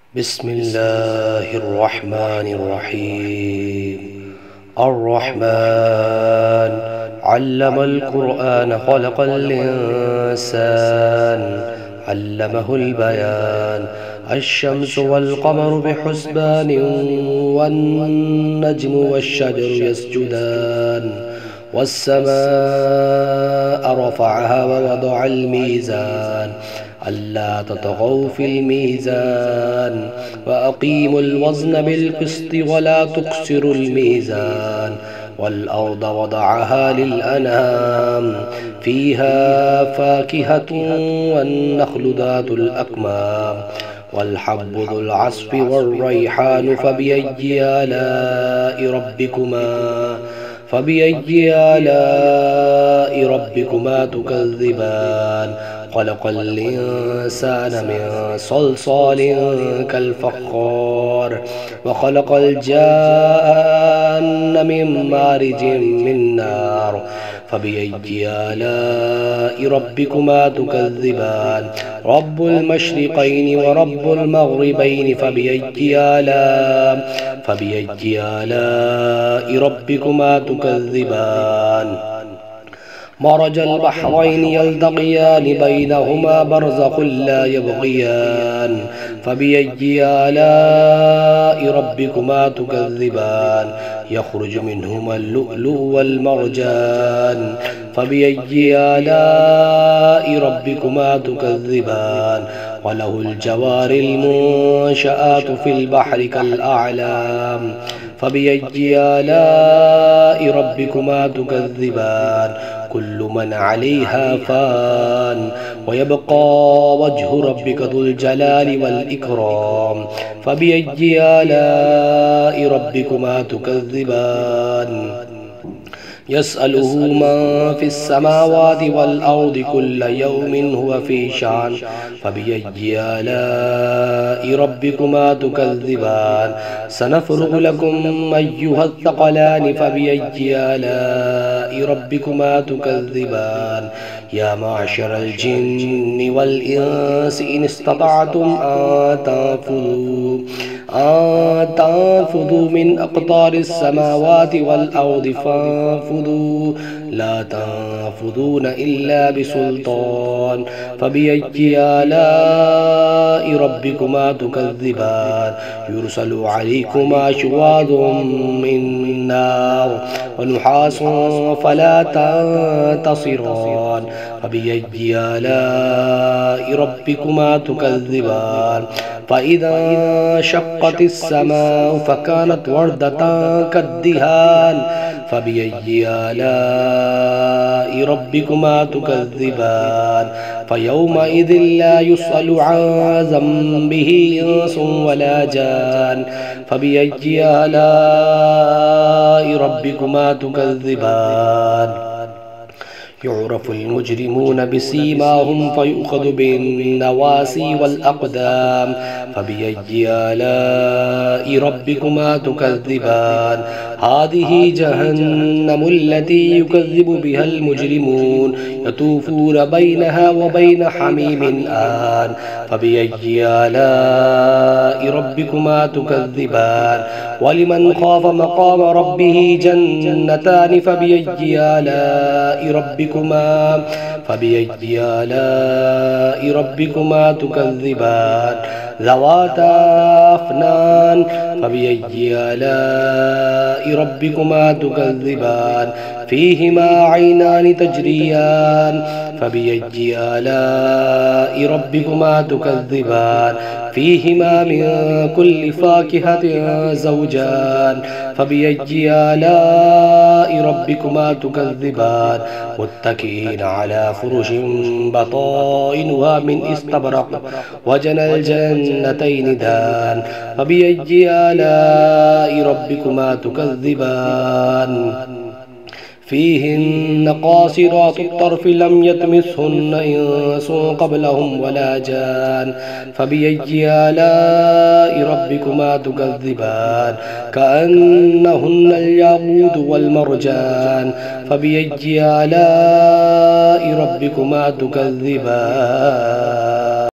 بسم الله الرحمن الرحيم. الرحمن علم القرآن خلق الإنسان علمه البيان. الشمس والقمر بحسبان والنجم والشجر يسجدان والسماء رفعها ووضع الميزان ألا تطغوا في الميزان وأقيموا الوزن بالقسط ولا تخسروا الميزان. والأرض وضعها للأنام فيها فاكهة والنخل ذات الأكمام والحب ذو العصف والريحان فبأي آلاء ربكما تكذبان. خلق الإنسان من صلصال كالفخار وخلق الجان من مارج من نار. فبأي آلاء ربكما تكذبان. رب المشرقين ورب المغربين فبأي آلاء ربكما تكذبان. مرج البحرين يلتقيان بينهما برزخ لا يبغيان. فبأي آلاء ربكما تكذبان. يخرج منهما اللؤلؤ والمرجان. فبأي آلاء ربكما تكذبان. وله الجوار المنشآت في البحر كالأعلام. فبأي آلاء ربكما تكذبان. كل من عليها فان ويبقى وجه ربك ذو الجلال والإكرام. فبأي آلاء ربكما تكذبان. يسأله من في السماوات والأرض كل يوم هو في شأن. فبأي آلاء ربكما تكذبان. سنفرغ لكم أيها الثقلان. فبأي آلاء ربكما تكذبان. يا معشر الجن والإنس إن استطعتم أن تنفذوا من أقطار السماوات والأرض فانفذوا لا تنفذون إلا بسلطان. فبأي آلاء ربكما تكذبان. يرسل عليكما شواظ من نار ونحاس فلا تنتصران. فبأي آلاء ربكما تكذبان. فإذا انشقت السماء فكانت وردة كالدهان. فبأي آلاء ربكما تكذبان. فيومئذ لا يسأل عن ذنبه إنس ولا جان. فبأي آلاء ربكما تكذبان. يعرف المجرمون بسيماهم فيؤخذ بالنواسي والأقدام. فبأي آلاء ربكما تكذبان. هذه جهنم التي يكذب بها المجرمون يطوفون بينها وبين حميم آن. فبأي آلاء ربكما تكذبان. ولمن خاف مقام ربه جنتان. فبأي آلاء ربكما تكذبان. ذواتا أفنان. فبأي آلاء ربكما تكذبان. فيهما عينان تجريان. فبأي آلاء ربكما تكذبان. فيهما من كل فاكهة زوجان. فبأي آلاء ربكما تكذبان. متكئين على فرش بطائنها من استبرق وجنى الجنتين دان. فبأي آلاء ربكما تكذبان. فيهن قاصرات الطرف لم يطمثهن إنس قبلهم ولا جان. فبأي آلاء ربكما تكذبان. كأنهن الياقوت والمرجان. فبأي آلاء ربكما تكذبان.